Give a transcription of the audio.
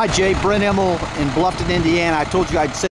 Hi, Jay. Brent Emmel in Bluffton, Indiana. I told you I'd say